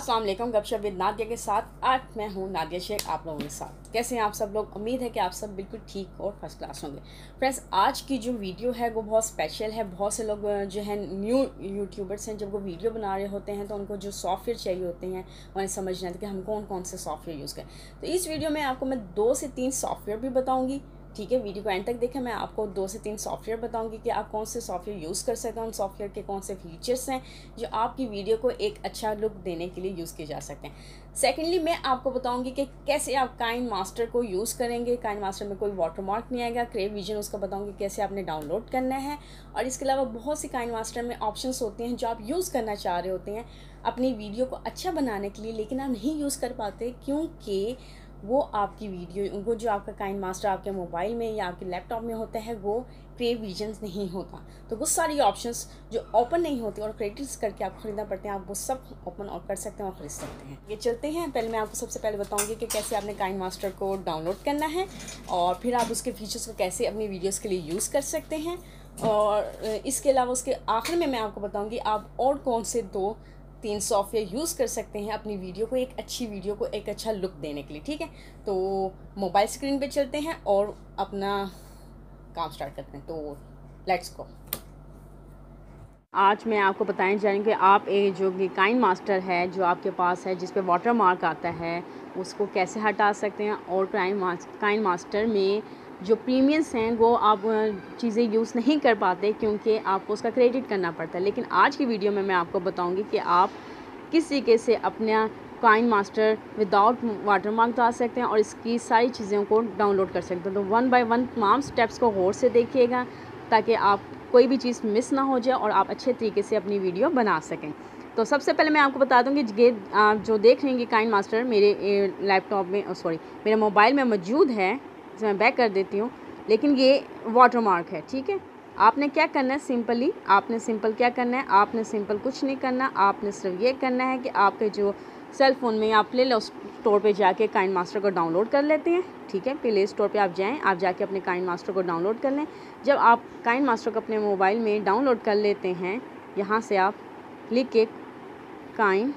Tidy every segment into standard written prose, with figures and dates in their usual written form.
अस्सलाम वालेकुम। गपशप विद नादिया के साथ आज मैं हूँ नादिया शेख आप लोगों के साथ। कैसे हैं आप सब लोग? उम्मीद है कि आप सब बिल्कुल ठीक और फर्स्ट क्लास होंगे। फ्रेंड्स, आज की जो वीडियो है वो बहुत स्पेशल है। बहुत से लोग जो है न्यू यूट्यूबर्स हैं, जब वो वीडियो बना रहे होते हैं तो उनको जो सॉफ्टवेयर चाहिए होते हैं उन्हें समझ नहीं आता कि हम कौन कौन से सॉफ्टवेयर यूज़ करें। तो इस वीडियो में आपको मैं 2 से 3 सॉफ्टवेयर भी बताऊँगी। ठीक है, वीडियो को एंड तक देखें। मैं आपको 2 से 3 सॉफ्टवेयर बताऊंगी कि आप कौन से सॉफ्टवेयर यूज़ कर सकते हैं, उन सॉफ्टवेयर के कौन से फीचर्स हैं जो आपकी वीडियो को एक अच्छा लुक देने के लिए यूज़ किए जा सकते हैं। सेकेंडली, मैं आपको बताऊंगी कि कैसे आप काइन मास्टर को यूज़ करेंगे। काइन मास्टर में कोई वाटरमार्क नहीं आएगा। क्रेव विजन उसका बताऊंगी कैसे आपने डाउनलोड करना है। और इसके अलावा बहुत सी काइन मास्टर में ऑप्शंस होते हैं जो आप यूज़ करना चाह रहे होते हैं अपनी वीडियो को अच्छा बनाने के लिए, लेकिन आप नहीं यूज़ कर पाते क्योंकि वो आपकी वीडियो, वो जो आपका काइन मास्टर आपके मोबाइल में या आपके लैपटॉप में होता है वो क्रेव विजन नहीं होता। तो वो सारी ऑप्शंस जो ओपन नहीं होती और क्रेडिट्स करके आप खरीदना पड़ते हैं, आप वो सब ओपन और कर सकते हैं और ख़रीद सकते हैं। ये चलते हैं। पहले मैं आपको सबसे पहले बताऊंगी कि कैसे आपने काइन मास्टर को डाउनलोड करना है और फिर आप उसके फीचर्स को कैसे अपनी वीडियोज़ के लिए यूज़ कर सकते हैं। और इसके अलावा उसके आखिर में मैं आपको बताऊँगी आप और कौन से 2-3 सॉफ्टवेयर यूज़ कर सकते हैं अपनी वीडियो को, एक अच्छी वीडियो को एक अच्छा लुक देने के लिए। ठीक है, तो मोबाइल स्क्रीन पे चलते हैं और अपना काम स्टार्ट करते हैं। तो लेट्स गो। आज मैं आपको बताने जा रही हूँ कि आप एक जो कि काइन मास्टर है जो आपके पास है जिस पे वाटर मार्क आता है उसको कैसे हटा सकते हैं। और काइन मास्टर में जो प्रीमियम्स हैं वो आप चीज़ें यूज़ नहीं कर पाते क्योंकि आपको उसका क्रेडिट करना पड़ता है। लेकिन आज की वीडियो में मैं आपको बताऊंगी कि आप किस तरीके से अपना काइन मास्टर विदाउट वाटरमार्क डाल सकते हैं और इसकी सारी चीज़ों को डाउनलोड कर सकते हैं। तो 1 बाय 1 तमाम स्टेप्स को गौर से देखिएगा ताकि आप कोई भी चीज़ मिस ना हो जाए और आप अच्छे तरीके से अपनी वीडियो बना सकें। तो सबसे पहले मैं आपको बता दूंगी ये आप जो देख रहे हैं काइन मास्टर मेरे लैपटॉप में मेरे मोबाइल में मौजूद है। इसे मैं बैक कर देती हूँ, लेकिन ये वाटरमार्क है। ठीक है, आपने क्या करना है, सिंपल क्या करना है, आपने सिंपल कुछ नहीं करना। आपने सिर्फ ये करना है कि आपके जो सेल फ़ोन में आप प्ले स्टोर पे जाके काइन मास्टर को डाउनलोड कर लेते हैं। ठीक है, प्ले स्टोर पे आप जाएं, आप जाके अपने काइन मास्टर को डाउनलोड कर लें। जब आप काइन मास्टर को अपने मोबाइल में डाउनलोड कर लेते हैं, यहाँ से आप लिख के काइन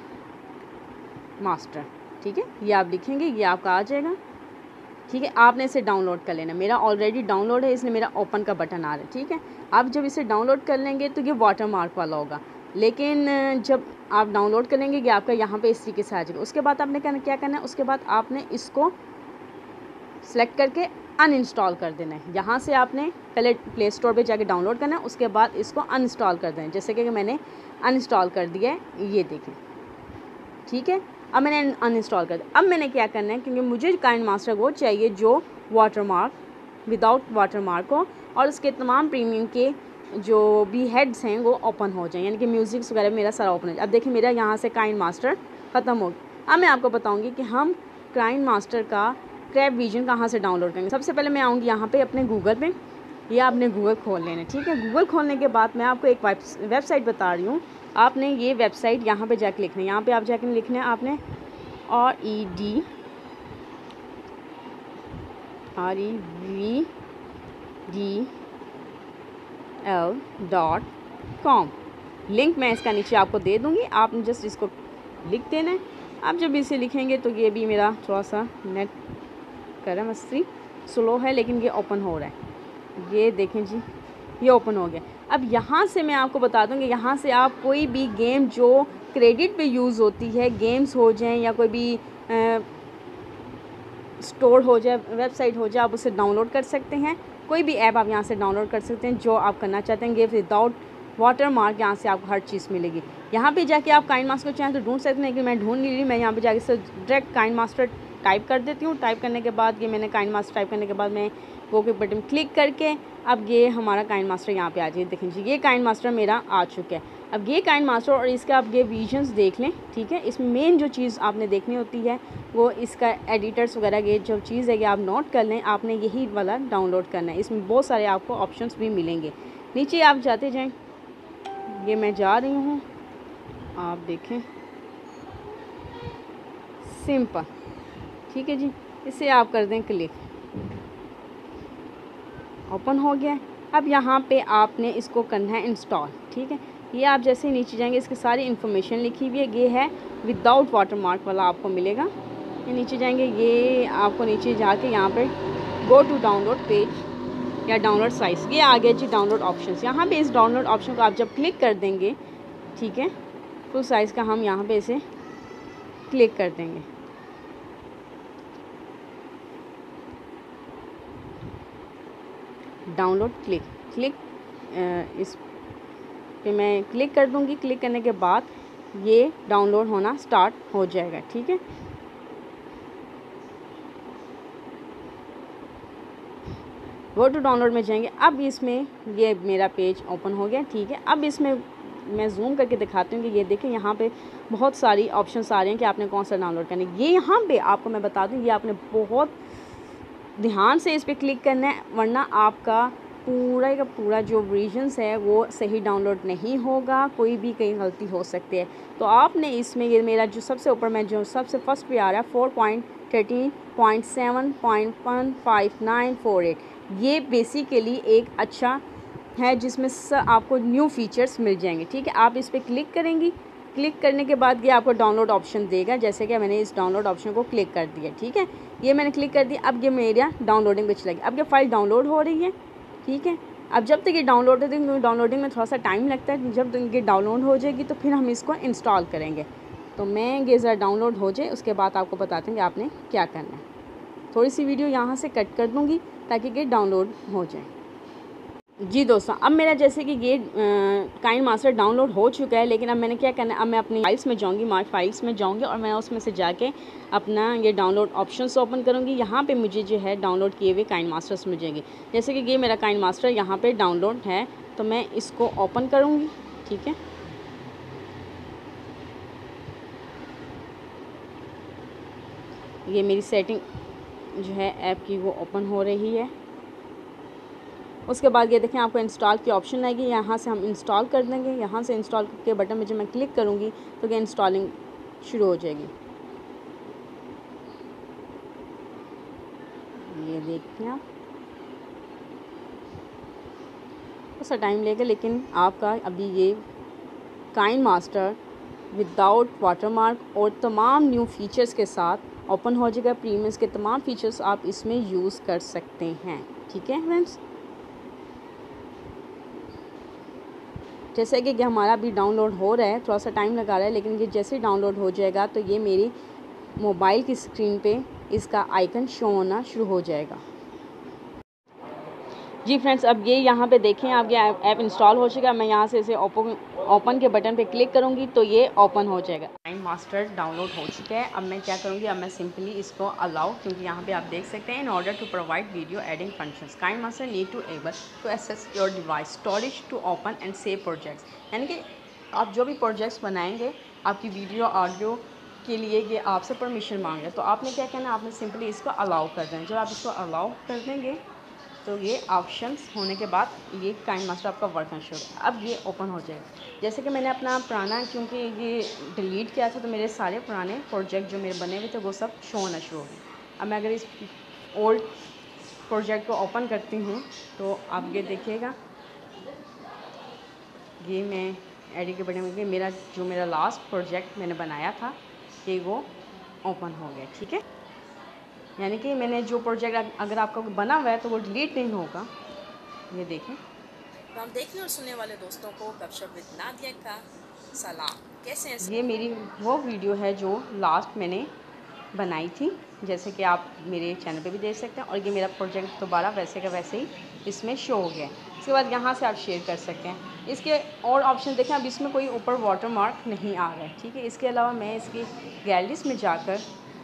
मास्टर, ठीक है, ये आप लिखेंगे, ये आपका आ जाएगा। ठीक है, आपने इसे डाउनलोड कर लेना। मेरा ऑलरेडी डाउनलोड है, इसलिए मेरा ओपन का बटन आ रहा है। ठीक है, आप जब इसे डाउनलोड कर लेंगे तो ये वाटरमार्क वाला होगा, लेकिन जब आप डाउनलोड करेंगे ये आपका यहाँ पे इस तरीके से आ जाएगा। उसके बाद आपने क्या करना है, उसके बाद आपने इसको सेलेक्ट करके अनइंस्टॉल कर देना है। यहाँ से आपने पहले प्ले स्टोर पे जाके डाउनलोड करना है, उसके बाद इसको अनइंस्टॉल कर देना है। जैसे कि मैंने अनइंस्टॉल कर दिया है, ये देखें। ठीक है, अब मैंने अनइंस्टॉल कर दिया। अब मैंने क्या करना है, क्योंकि मुझे काइन मास्टर वो चाहिए जो वाटरमार्क विदाउट वाटरमार्क हो और उसके तमाम प्रीमियम के जो भी हेड्स हैं वो ओपन हो जाएं, यानी कि म्यूज़िक्स वगैरह मेरा सारा ओपन हो जाए। अब देखिए मेरा यहाँ से काइन मास्टर ख़त्म हो गया। अब मैं आपको बताऊँगी कि हम काइन मास्टर का क्रेव विजन कहाँ से डाउनलोड करेंगे। सबसे पहले मैं आऊँगी यहाँ पे अपने गूगल पे, या आपने गूगल खोल लेना। ठीक है, गूगल खोलने के बाद मैं आपको एक वेबसाइट बता रही हूँ। आपने ये वेबसाइट यहाँ पे जाके लिखना है। यहाँ पे आप जाके लिखना है आपने REVDL.com। लिंक मैं इसका नीचे आपको दे दूँगी, आपने जस्ट इसको लिख देना है। आप जब इसे लिखेंगे तो ये भी मेरा थोड़ा सा नेट कर मस्ती स्लो है, लेकिन ये ओपन हो रहा है। ये देखें जी, ये ओपन हो गया। अब यहाँ से मैं आपको बता दूँगी, यहाँ से आप कोई भी गेम जो क्रेडिट पे यूज़ होती है, गेम्स हो जाएं या कोई भी स्टोर हो जाए, वेबसाइट हो जाए, आप उसे डाउनलोड कर सकते हैं। कोई भी ऐप आप यहाँ से डाउनलोड कर सकते हैं जो आप करना चाहते हैं। विदाउट वाटरमार्क यहाँ से आपको हर चीज़ मिलेगी। यहाँ पे जाके आप काइन मास्टर को चाहें तो ढूंढ सकते हैं, लेकिन मैं ढूंढ नहीं रही। मैं यहाँ पे जाके से डायरेक्ट काइन मास्टर टाइप कर देती हूँ। टाइप करने के बाद ये मैंने काइन मास्टर टाइप करने के बाद मैं वो के बटन क्लिक करके अब ये हमारा काइन मास्टर यहाँ पे आ जाए। देखें जी, ये काइन मास्टर मेरा आ चुका है। अब ये काइन मास्टर और इसका आप ये विजन्स देख लें। ठीक है, इसमें मेन जो चीज़ आपने देखनी होती है वो इसका एडिटर्स वगैरह ये जो चीज़ है कि आप नोट कर लें, आपने यही वाला डाउनलोड करना है। इसमें बहुत सारे आपको ऑप्शंस भी मिलेंगे। नीचे आप जाते जाएँ, ये मैं जा रही हूँ, आप देखें, सिंपल। ठीक है जी, इसे आप कर दें क्लिक, ओपन हो गया। अब यहाँ पे आपने इसको करना है इंस्टॉल। ठीक है, ये आप जैसे ही नीचे जाएंगे इसकी सारी इन्फॉर्मेशन लिखी हुई है। ये है विदाउट वाटरमार्क वाला आपको मिलेगा। ये नीचे जाएंगे, ये आपको नीचे जाके यहाँ पे गो टू डाउनलोड पेज या डाउनलोड साइज़, ये आ गया जी डाउनलोड ऑप्शंस। यहाँ पे इस डाउनलोड ऑप्शन को आप जब क्लिक कर देंगे, ठीक है, फुल साइज़ का हम यहाँ पे इसे क्लिक कर देंगे। डाउनलोड क्लिक इस पे मैं क्लिक कर दूंगी। क्लिक करने के बाद ये डाउनलोड होना स्टार्ट हो जाएगा, ठीक है। गो टू डाउनलोड में जाएंगे। अब इसमें ये मेरा पेज ओपन हो गया, ठीक है। अब इसमें मैं जूम करके दिखाती हूँ कि ये देखें यहाँ पे बहुत सारी ऑप्शंस आ रहे हैं कि आपने कौन सा डाउनलोड करना है। ये यहाँ पे आपको मैं बता दूँ, ये आपने बहुत ध्यान से इस पर क्लिक करना है, वरना आपका पूरा का पूरा जो वर्जन्स है वो सही डाउनलोड नहीं होगा, कोई भी कहीं गलती हो सकती है। तो आपने इसमें ये मेरा जो सबसे ऊपर में जो सबसे फर्स्ट पे आ रहा है 4.13.7.15948, ये बेसिकली एक अच्छा है जिसमें आपको न्यू फीचर्स मिल जाएंगे, ठीक है। आप इस पर क्लिक करेंगी। क्लिक करने के बाद ये आपको डाउनलोड ऑप्शन देगा, जैसे कि मैंने इस डाउनलोड ऑप्शन को क्लिक कर दिया, ठीक है। ये मैंने क्लिक कर दिया। अब ये मेरा डाउनलोडिंग पे चलेगी। अब ये फाइल डाउनलोड हो रही है, ठीक है। अब जब तक ये डाउनलोड होती है, डाउनलोडिंग में थोड़ा सा टाइम लगता है, जब तक ये डाउनलोड हो जाएगी तो फिर हम इसको इंस्टॉल करेंगे। तो मैं ये ज़रा डाउनलोड हो जाए, उसके बाद आपको बताते हैं कि आपने क्या करना है। थोड़ी सी वीडियो यहाँ से कट कर दूँगी ताकि ये डाउनलोड हो जाए। जी दोस्तों, अब मेरा जैसे कि ये काइनमास्टर डाउनलोड हो चुका है, लेकिन अब मैंने क्या करना है, अब मैं अपनी फाइल्स में जाऊंगी, मार्क फाइल्स में जाऊंगी और मैं उसमें से जाके अपना ये डाउनलोड ऑप्शंस ओपन करूंगी। यहाँ पे मुझे जो है डाउनलोड किए हुए काइनमास्टर्स मिल जाएंगे। जैसे कि ये मेरा काइनमास्टर यहाँ पे डाउनलोड है, तो मैं इसको ओपन करूँगी, ठीक है। ये मेरी सेटिंग जो है ऐप की वो ओपन हो रही है। उसके बाद ये देखें आपको इंस्टॉल की ऑप्शन आएगी, यहाँ से हम इंस्टॉल कर देंगे। यहाँ से इंस्टॉल के बटन में जब मैं क्लिक करूँगी तो ये इंस्टॉलिंग शुरू हो जाएगी। ये देखिए आप, थोड़ा टाइम लेगा, लेकिन आपका अभी ये काइनमास्टर विदाउट वाटरमार्क और तमाम न्यू फीचर्स के साथ ओपन हो जाएगा। प्रीमियम्स के तमाम फीचर्स आप इसमें यूज़ कर सकते हैं, ठीक है फ्रेंड्स। जैसे कि हमारा अभी डाउनलोड हो रहा है, थोड़ा सा टाइम लगा रहा है, लेकिन ये जैसे ही डाउनलोड हो जाएगा तो ये मेरी मोबाइल की स्क्रीन पे इसका आइकन शो होना शुरू हो जाएगा। जी फ्रेंड्स, अब ये यहाँ पे देखें आप, ये ऐप इंस्टॉल हो चुका है। मैं यहाँ से इसे ओपन के बटन पे क्लिक करूँगी तो ये ओपन हो जाएगा। काइनमास्टर डाउनलोड हो चुका है। अब मैं क्या करूँगी, अब मैं सिंपली इसको अलाउ, क्योंकि यहाँ पे आप देख सकते हैं इन order to provide video editing functions KineMaster need to able to access your device storage to open and save projects. यानी कि आप जो भी प्रोजेक्ट्स बनाएंगे आपकी वीडियो ऑडियो के लिए, ये आपसे परमिशन मांगे, तो आपने क्या करना है, आपने सिंपली इसको अलाउ कर देना। जब आप इसको अलाउ कर देंगे तो ये ऑप्शंस होने के बाद ये काइनमास्टर आपका वर्क करना शुरू। अब ये ओपन हो जाएगा। जैसे कि मैंने अपना पुराना, क्योंकि ये डिलीट किया था, तो मेरे सारे पुराने प्रोजेक्ट जो मेरे बने हुए थे वो सब शो होना शुरू हो गए। अब मैं अगर इस ओल्ड प्रोजेक्ट को ओपन करती हूँ तो आप ये देखिएगा, ये मैं एडिट के बटन में मेरा लास्ट प्रोजेक्ट मैंने बनाया था कि वो ओपन हो गया, ठीक है। यानी कि मैंने जो प्रोजेक्ट अगर आपका बना हुआ है तो वो डिलीट नहीं होगा। ये देखें। तो हम देखने और सुनने वाले दोस्तों को गपशप विद नादिया का सलाम, कैसे हैं? ये मेरी वो वीडियो है जो लास्ट मैंने बनाई थी, जैसे कि आप मेरे चैनल पे भी देख सकते हैं। और ये मेरा प्रोजेक्ट दोबारा वैसे का वैसे ही इसमें शो हो गया। इसके बाद यहाँ से आप शेयर कर सकते हैं। इसके और ऑप्शन देखें, अब इसमें कोई ऊपर वाटर मार्क नहीं आ रहा है, ठीक है। इसके अलावा मैं इसकी गैलरीज में जाकर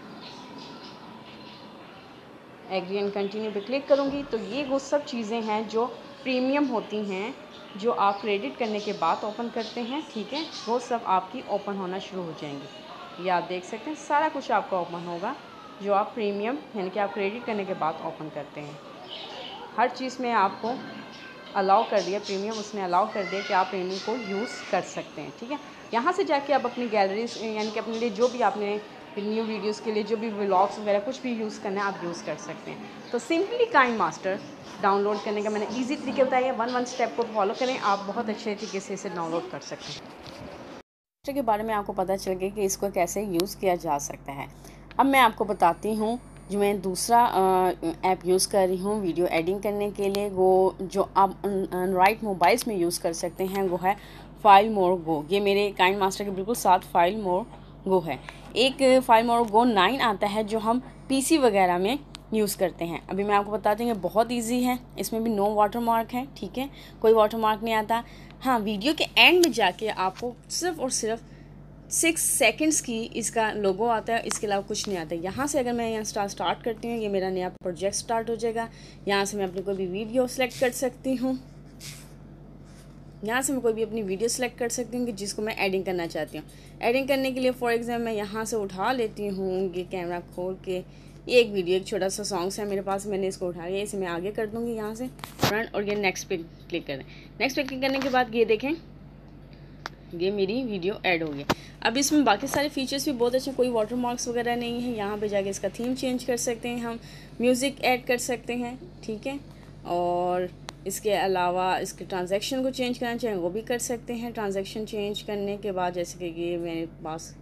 एग्री एंड कंटिन्यू पे क्लिक करूँगी तो ये वो सब चीज़ें हैं जो प्रीमियम होती हैं, जो आप क्रेडिट करने के बाद ओपन करते हैं, ठीक है। वो सब आपकी ओपन होना शुरू हो जाएंगी। ये आप देख सकते हैं, सारा कुछ आपका ओपन होगा जो आप प्रीमियम यानी कि आप क्रेडिट करने के बाद ओपन करते हैं। हर चीज़ में आपको अलाउ कर दिया, प्रीमियम उसने अलाउ कर दिया कि आप प्रीमियम को यूज़ कर सकते हैं, ठीक है। यहाँ से जाके आप अपनी गैलरीज यानी कि अपने लिए जो भी आपने फिर न्यू वीडियोस के लिए जो भी व्लॉग्स वगैरह कुछ भी यूज़ करना है आप यूज़ कर सकते हैं। तो सिंपली काइन मास्टर डाउनलोड करने का मैंने ईजी तरीके बताया, वन स्टेप को फॉलो करें, आप बहुत अच्छे तरीके से इसे डाउनलोड कर सकते हैं। के बारे में आपको पता चल गया कि इसको कैसे यूज़ किया जा सकता है। अब मैं आपको बताती हूँ जो मैं दूसरा ऐप यूज़ कर रही हूँ वीडियो एडिटिंग करने के लिए, वो जो आप एंड्रॉइड मोबाइल्स में यूज़ कर सकते हैं वो है फाइलमोर गो। ये मेरे काइन मास्टर के बिल्कुल साथ फाइलमोर गो है। एक फाइलमोर गो 9 आता है जो हम पीसी वगैरह में यूज़ करते हैं। अभी मैं आपको बताती हूँ बहुत ईजी है, इसमें भी नो वाटरमार्क है, ठीक है, कोई वाटरमार्क नहीं आता। हाँ, वीडियो के एंड में जाके आपको सिर्फ और सिर्फ 6 सेकंड्स की इसका लोगो आता है, इसके अलावा कुछ नहीं आता। यहाँ से अगर मैं यहाँ स्टार्ट करती हूँ, ये मेरा नया प्रोजेक्ट स्टार्ट हो जाएगा। यहाँ से मैं अपनी कोई भी वीडियो सेलेक्ट कर सकती हूँ, यहाँ से मैं कोई भी अपनी वीडियो सेलेक्ट कर सकती हूँ कि जिसको मैं एडिंग करना चाहती हूँ। एडिंग करने के लिए फॉर एग्जाम्पल मैं यहाँ से उठा लेती हूँ ये कैमरा खोल के, ये एक वीडियो, एक छोटा सा सॉन्ग्स है मेरे पास, मैंने इसको उठा लिया, इसे मैं आगे कर दूँगी यहाँ से फ्रंट, और ये नेक्स्ट पे क्लिक कर दें। नेक्स्ट पे क्लिक करने के बाद ये देखें ये मेरी वीडियो ऐड हो गई। अब इसमें बाकी सारे फीचर्स भी बहुत अच्छे, कोई वाटरमार्क्स वगैरह नहीं है। यहाँ पे जाके इसका थीम चेंज कर सकते हैं, हम म्यूज़िक ऐड कर सकते हैं, ठीक है, और इसके अलावा इसके ट्रांजैक्शन को चेंज करना चाहें वो भी कर सकते हैं। ट्रांजैक्शन चेंज करने के बाद जैसे कि ये मेरे पास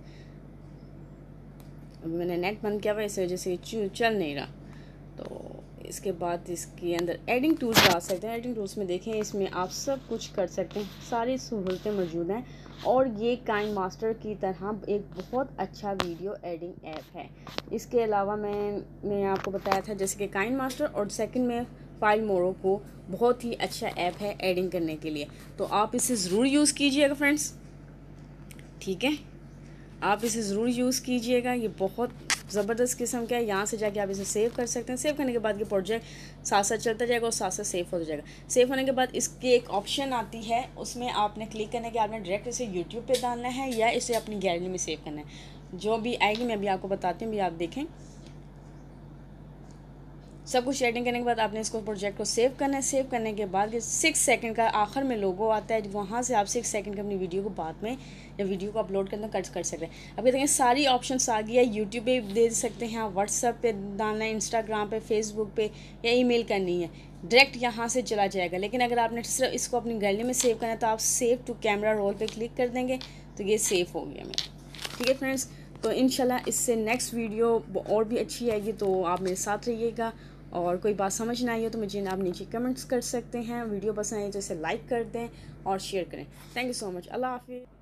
अभी मैंने नेट बंद किया हुआ, इस वजह से चल नहीं रहा, तो इसके बाद इसके अंदर एडिंग टूल्स डाल सकते हैं। एडिंग टूल्स में देखें इसमें आप सब कुछ कर सकते हैं, सारी सहूलतें मौजूद हैं, और ये काइन मास्टर की तरह एक बहुत अच्छा वीडियो एडिंग ऐप है। इसके अलावा मैंने आपको बताया था जैसे कि काइन मास्टर, और सेकंड में फाइलमोर गो बहुत ही अच्छा ऐप है एडिंग करने के लिए, तो आप इसे ज़रूर यूज़ कीजिएगा फ्रेंड्स, ठीक है, आप इसे ज़रूर यूज़ कीजिएगा। ये बहुत ज़बरदस्त किस्म का है। यहाँ से जाके आप इसे सेव कर सकते हैं। सेव करने के बाद ये प्रोजेक्ट साथ साथ चलता जाएगा और साथ साथ सेव हो जाएगा। सेव होने के बाद इसकी एक ऑप्शन आती है, उसमें आपने क्लिक करने के आपने डायरेक्ट इसे यूट्यूब पे डालना है या इसे अपनी गैलरी में सेव करना है। जो भी आएगी मैं अभी आपको बताती हूँ, भी आप देखें। सब कुछ एडिंग करने के बाद आपने इसको प्रोजेक्ट को सेव करना है। सेव करने के बाद ये 6 सेकंड का आखिर में लोगो आता है, वहाँ से आप 6 सेकंड की अपनी वीडियो को बाद में या वीडियो को अपलोड करना कट कर सकते हैं। अब देखिए सारी ऑप्शंस आ गई है, यूट्यूब पे दे सकते हैं, आप व्हाट्सएप पे डालना है, इंस्टाग्राम पे, फेसबुक पे, या ईमेल करनी है, डायरेक्ट यहाँ से चला जाएगा। लेकिन अगर आपने सिर्फ इसको अपनी गैलरी में सेव करना है तो आप सेव टू कैमरा रोल पर क्लिक कर देंगे तो ये सेव हो गया मेरा, ठीक है फ्रेंड्स। तो इंशाल्लाह इससे नेक्स्ट वीडियो और भी अच्छी आएगी, तो आप मेरे साथ रहिएगा। और कोई बात समझ ना आई हो तो मुझे आप नीचे कमेंट्स कर सकते हैं। वीडियो पसंद आई तो इसे लाइक कर दें और शेयर करें। Thank you so much. अल्लाह हाफिज़।